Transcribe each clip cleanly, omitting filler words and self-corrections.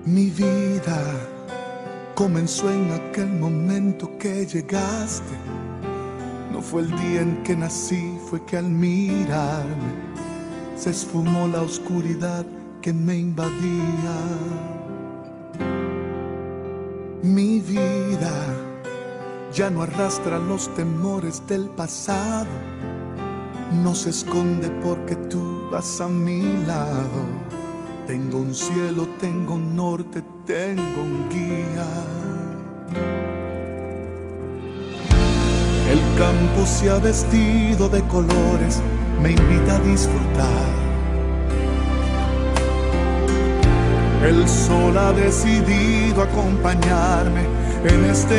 Mi vida comenzó en aquel momento que llegaste. No fue el día en que nací, fue que al mirarme se esfumó la oscuridad que me invadía. Mi vida ya no arrastra los temores del pasado, no se esconde porque tú vas a mi lado. Tengo un cielo, tengo un norte, tengo un guía. El campo se ha vestido de colores, me invita a disfrutar. El sol ha decidido acompañarme en este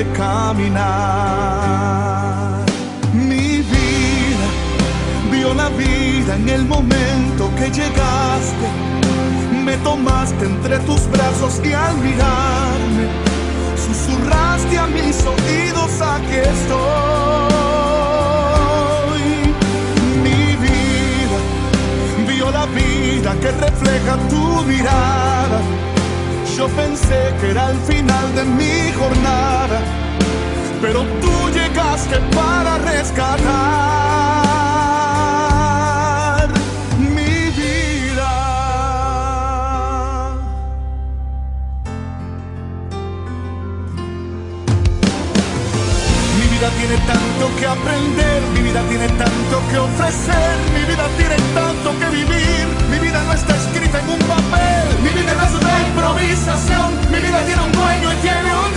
caminar. Mi vida vio la vida en el momento que llegaste. Me tomaste entre tus brazos y al mirarme susurraste a mis oídos: aquí estoy. Mi vida vio la vida que refleja tu mirada. Yo pensé que era el final de mi jornada, pero tú llegaste para rescatar mi vida. Mi vida tiene tanto que aprender, mi vida tiene tanto que ofrecer, mi vida tiene tanto que vivir. Mi vida no está escrita en un papel, mi vida no es una improvisación, mi vida tiene un dueño y tiene un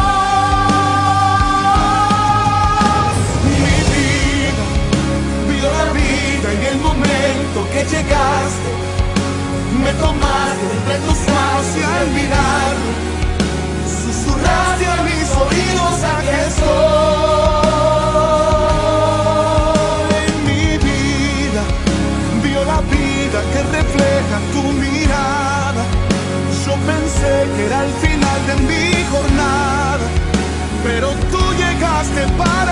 Dios. Mi vida vio la vida en el momento que llegaste. Me tomaste entre tus manos y al mirar susurraste a mis oídos: aquí estoy. Mi vida vio la vida que refleja tu mirada. Yo pensé que era el final de mi jornada, pero tú llegaste para